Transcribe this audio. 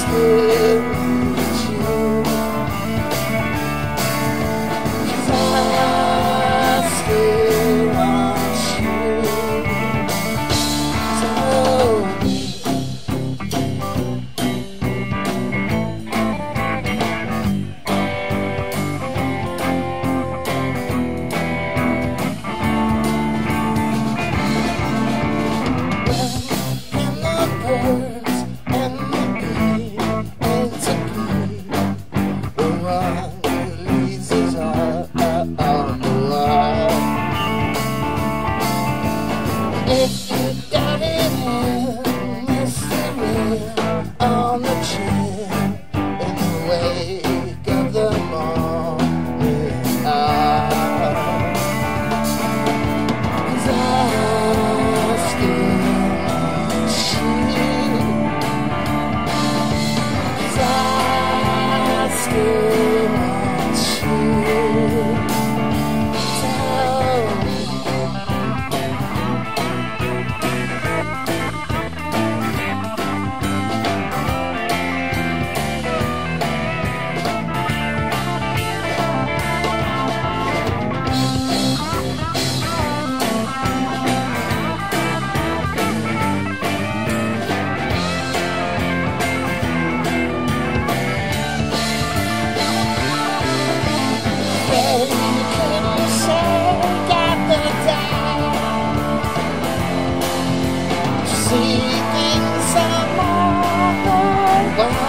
still need you, 'cause I still want you. So hold me. Birds and the bee and to be the one who leads us all along. If you got it in, mystery on the chin in the wake of the morning hour, 'cause I still still want you. Tell me. See things I'm on the way.